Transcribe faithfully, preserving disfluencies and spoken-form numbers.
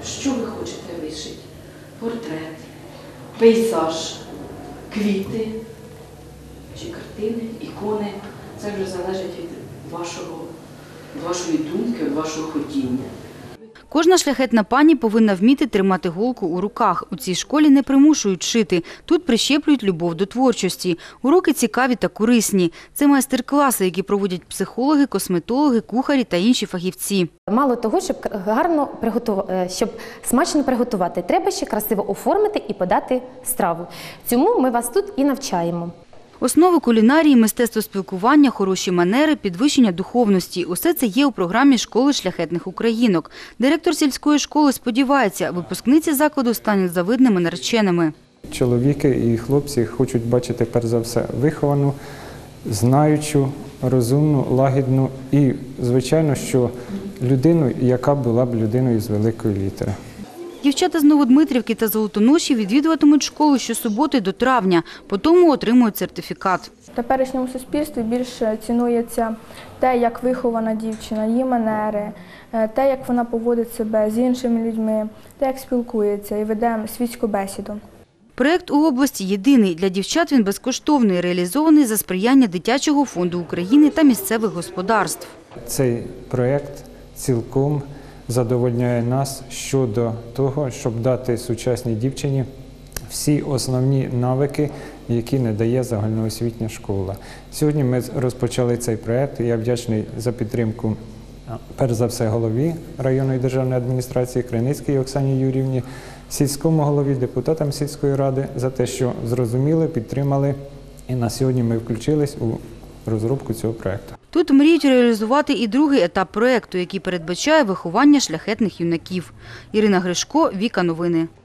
що ви хочете вишити. Портрет, пейзаж, квіти чи картини, ікони. Це вже залежить від вашого, від вашої думки, від вашого хотіння. Кожна шляхетна пані повинна вміти тримати голку у руках. У цій школі не примушують шити. Тут прищеплюють любов до творчості. Уроки цікаві та корисні. Це майстер-класи, які проводять психологи, косметологи, кухарі та інші фахівці. Мало того, щоб гарно приготувати, щоб смачно приготувати, треба ще красиво оформити і подати страву. Цьому ми вас тут і навчаємо. Основи кулінарії, мистецтво спілкування, хороші манери, підвищення духовності – усе це є у програмі школи шляхетних українок. Директор сільської школи сподівається, випускниці закладу стануть завидними нареченими. Чоловіки і хлопці хочуть бачити, перш за все, виховану, знаючу, розумну, лагідну і, звичайно, що людину, яка була б людиною з великої літери. Дівчата з Новодмитрівки та Золотоноші відвідуватимуть школу щосуботи до травня, потім отримують сертифікат. В теперішньому суспільстві більше цінується те, як вихована дівчина, її манери, те, як вона поводить себе з іншими людьми, те, як спілкується і веде світську бесіду. Проєкт у області єдиний. Для дівчат він безкоштовний, реалізований за сприяння Дитячого фонду України та місцевих господарств. Цей проєкт цілком задовольняє нас щодо того, щоб дати сучасній дівчині всі основні навики, які надає загальноосвітня школа. Сьогодні ми розпочали цей проєкт. Я вдячний за підтримку, перш за все, голові районної державної адміністрації Криницькій Оксані Юріївні, сільському голові, депутатам сільської ради за те, що зрозуміли, підтримали. І на сьогодні ми включились у розробку цього проєкту. Тут мріють реалізувати і другий етап проєкту, який передбачає виховання шляхетних юнаків. Ірина Гришко, Віка Новини.